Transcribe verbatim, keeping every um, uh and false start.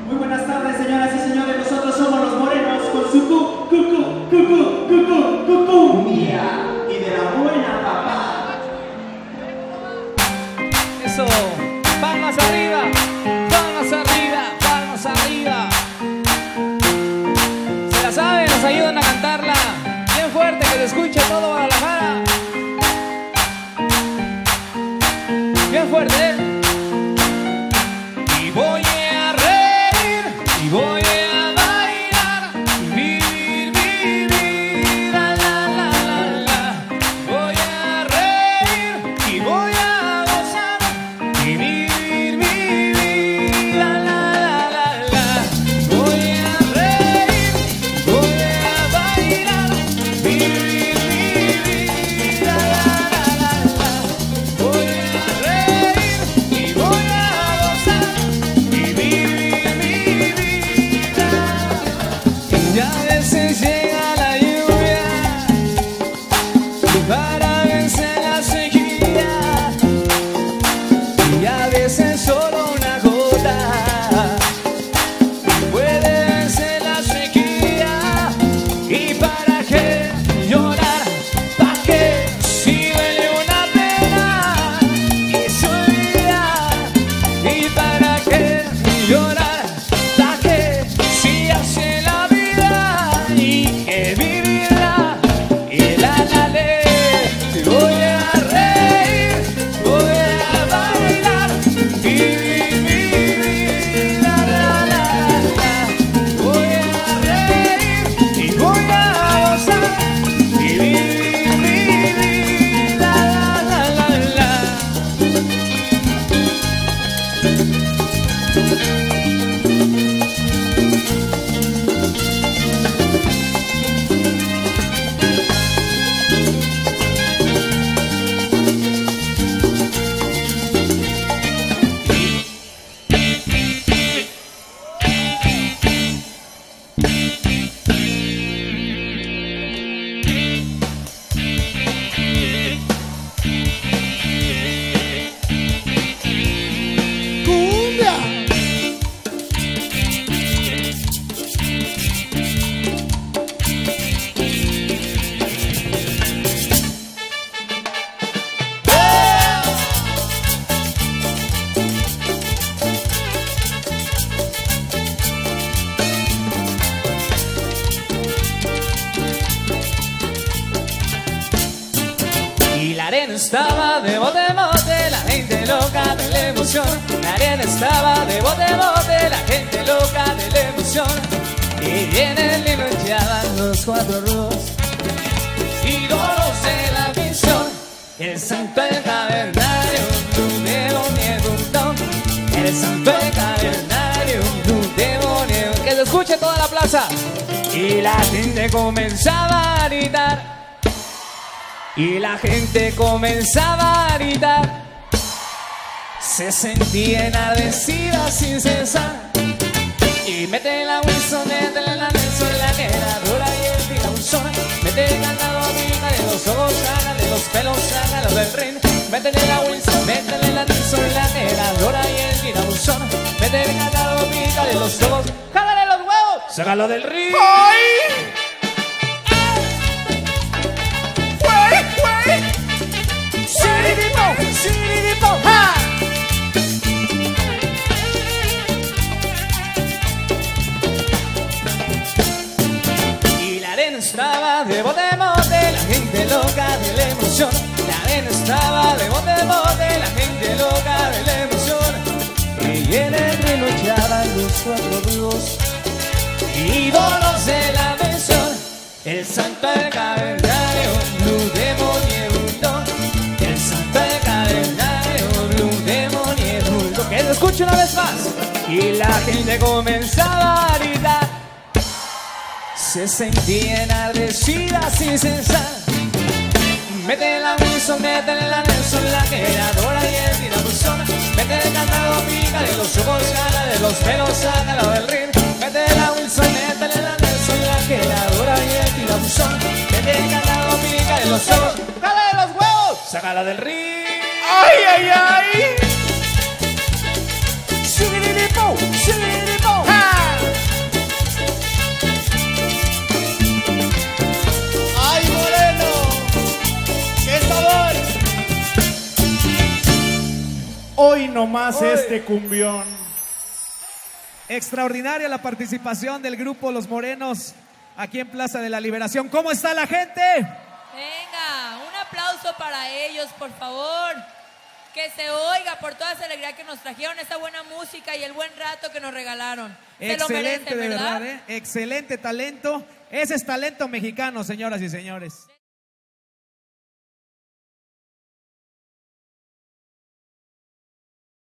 Muy buenas tardes, señoras y señores. Nosotros somos los morenos con su cu, cucu, cucu, cucu, cucu mía y de la buena, papá. Eso, palmas arriba, palmas arriba, palmas arriba. Se la saben, nos ayudan a cantarla bien fuerte, que se escuche todo Guadalajara. Bien fuerte, ¿eh? Y voy a reír, y voy a bailar, y vivir, vivir, la, la, la, la, la. Voy a reír, y voy a gozar, y vivir, vivir, la, la, la, la, la. Voy a reír, voy a bailar, vivir, vivir, la, la, la, la, la. Voy a reír y voy a gozar y vivir, vivir, y a veces llega la lluvia para vencer la sequía, y a veces solo una gota puede vencer la sequía. ¿Y para qué llorar? ¿Para qué si duele una pena y se olvida? ¿Y para qué llorar? ¿Para qué si hace la vida y que vivirla? Y la la le voy a reír, voy a bailar, vivir, vivir, la la la la. Voy a reír y voy a gozar, vivir, vivir, la la la la la. Y la arena estaba de bote en bote, la gente loca de la emoción. La arena estaba de bote en bote, la gente loca de la emoción. Y vienen y luchaban los cuatro rudos, ídolos de la visión. El santo del cavernario, un demonio, un don. El santo del cavernario, un demonio. Que se escuche toda la plaza. Y la gente comenzaba a gritar. Y la gente comenzaba a gritar, se sentía enardecida sin cesar. Y mete la Wilson, métele la Nelson, la negra, y el tirabuzón. Mete el cantado a pica de los ojos, sácale los pelos, sácalo del ring. Métele la Wilson, métele la Nelson, la negra, y el tirabuzón. Mete el cantado a pica de los ojos, jálale los huevos, sácalo del ring. ¡Ay! ¡Ja! Y la arena estaba de bote en bote, la gente loca de la emoción. La arena estaba de bote en bote, la gente loca de la emoción. Y en el río luchaban los cuatro rudos, ídolos de la mención. El santo del cavernario, Blue Demonio, un don. El santo del cavernario, Blue Demonio, un don. Que lo escuche una vez más. Y la gente comenzaba a gritar, se sentía enardecida sin cesar. Métele la Wilson, métele la Nelson, la queradora y el tirabuzón. Métele el cantado, pícale los ojos, sácala de los pelos, sácalo del ring. Métele la Wilson, métele la Nelson, la queradora y el tirabuzón. Métele el cantado, pícale los ojos, jala de los huevos, sácala del ring. ¡Ay, ay, ay! ¡Shibiripo! ¡Shibiripo! ¡Ja! Hoy nomás Hoy. este cumbión. Extraordinaria la participación del grupo Los Morenos aquí en Plaza de la Liberación. ¿Cómo está la gente? Venga, un aplauso para ellos, por favor. Que se oiga por toda esa alegría que nos trajeron, esa buena música y el buen rato que nos regalaron. Se Excelente, lo merecen, de ¿verdad? verdad, ¿eh? Excelente talento. Ese es talento mexicano, señoras y señores.